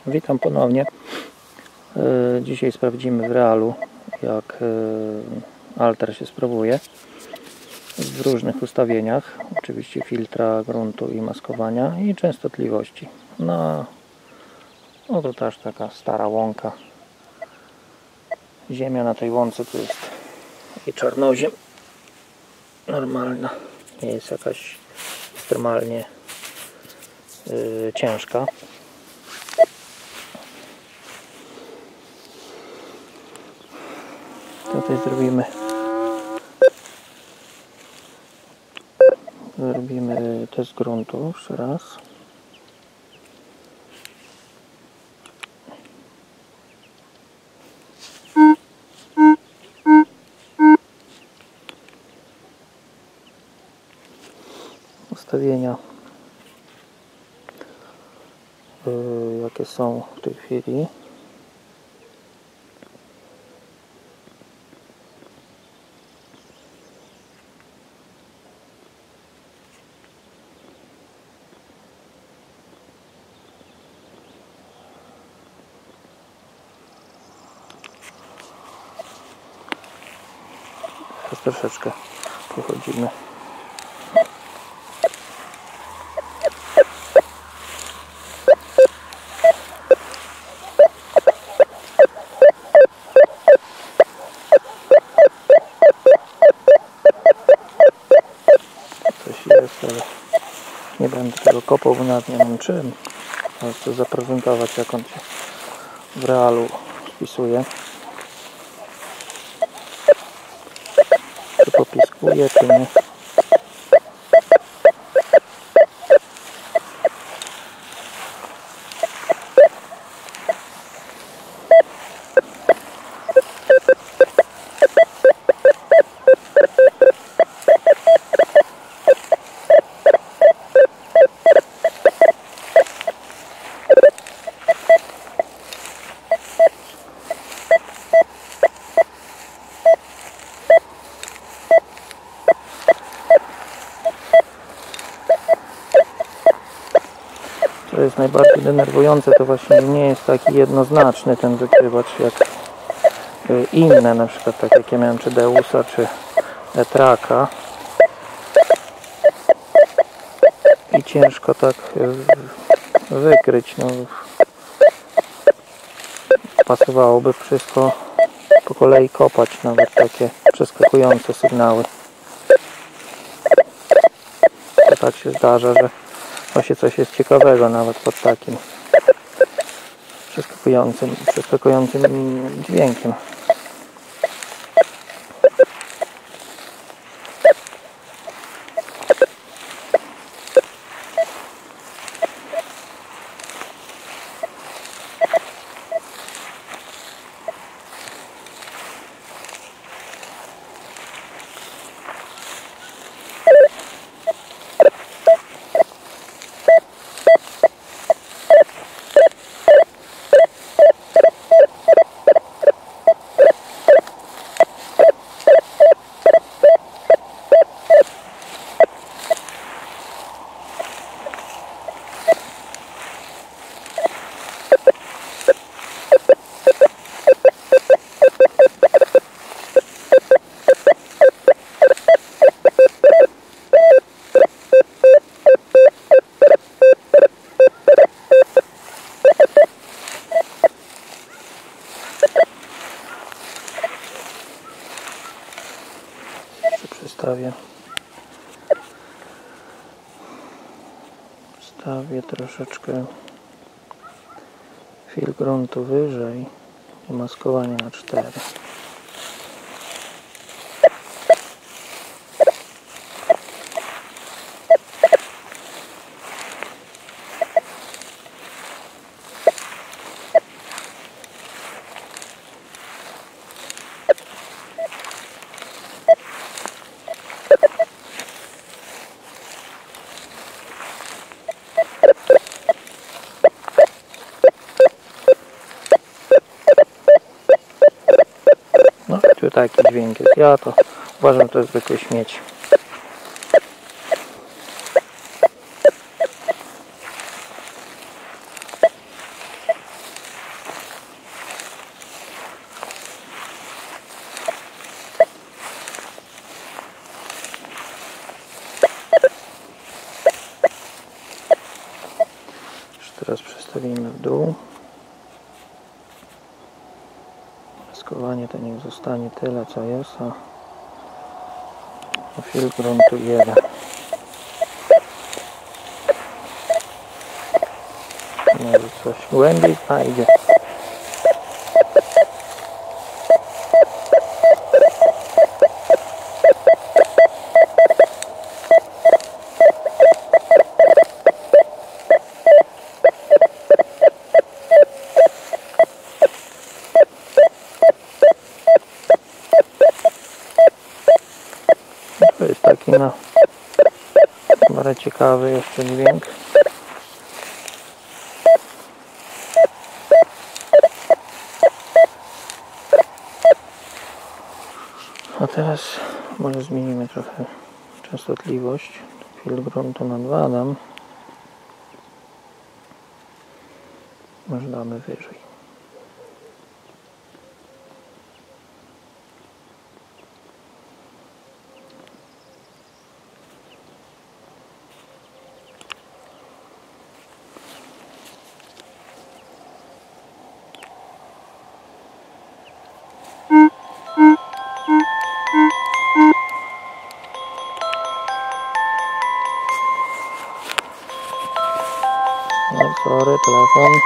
Witam ponownie. Dzisiaj sprawdzimy w realu, jak alter się sprawuje w różnych ustawieniach. Oczywiście filtra, gruntu i maskowania i częstotliwości. No to też taka stara łąka. Ziemia na tej łące to jest i czarnoziem normalna. Nie jest jakaś ekstremalnie ciężka. Tutaj zrobimy test gruntu jeszcze raz. Ustawienia jakie są w tej chwili. Teraz troszeczkę pochodzimy. Coś jest, ale nie będę tego kopał, bo nawet nie mam czym. Ale chcę zaprezentować, jak on się w realu spisuje. Czy popiskuje, czy nie. Co jest najbardziej denerwujące, to właśnie nie jest taki jednoznaczny ten wykrywacz jak inne, na przykład tak jak ja miałem czy Deusa, czy E-Traka. I ciężko tak wykryć. No, pasowałoby wszystko po kolei kopać, nawet takie przeskakujące sygnały. To tak się zdarza, że właśnie coś jest ciekawego nawet pod takim przeskakującym dźwiękiem. Wstawię troszeczkę fil gruntu wyżej i maskowanie na 4. Tu taki dźwięk jest. Ja to uważam, że to jest zwykły śmieć. Przestawimy w dół. Maskowanie to niech zostanie tyle co jest, a filtr gruntu 1. Może coś głębiej, a idzie. To jest taki bardzo ciekawy jeszcze dźwięk. A teraz może zmienimy trochę częstotliwość. Filtr gruntu na 2 dam. Może damy wyżej. No, sorry, telefon.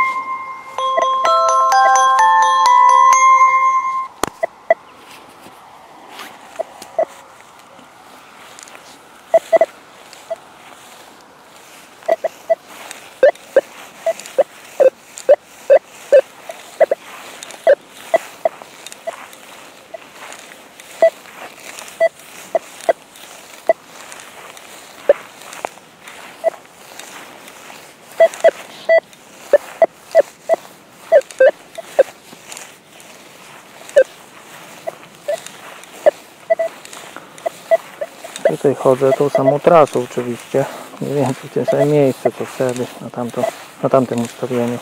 Tutaj chodzę tą samą trasą oczywiście, mniej więcej w tym samym miejscu co wtedy, na tamtym ustawieniu.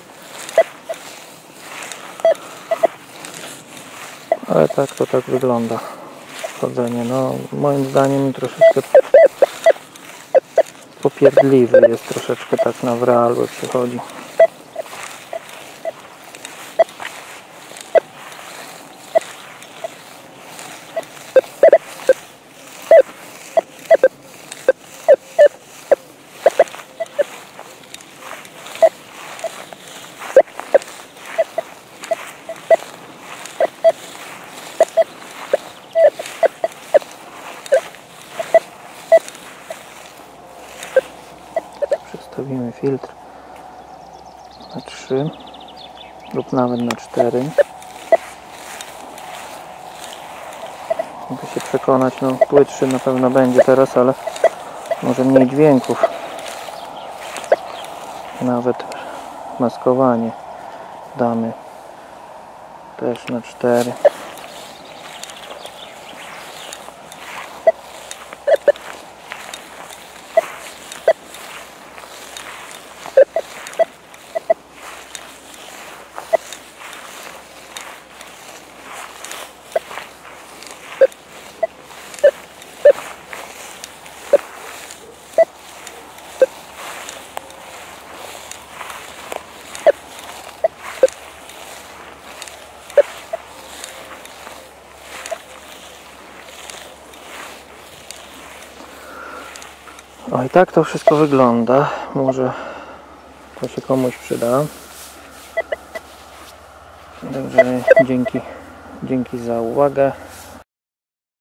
Ale tak to tak wygląda chodzenie. No moim zdaniem troszeczkę popierdliwy jest, troszeczkę tak na w realu jak się chodzi. Przestawimy filtr na 3 lub nawet na 4. Mogę się przekonać, no płytszy na pewno będzie teraz, ale może mniej dźwięków. Nawet maskowanie damy też na 4. O i tak to wszystko wygląda. Może to się komuś przyda. Także dzięki za uwagę.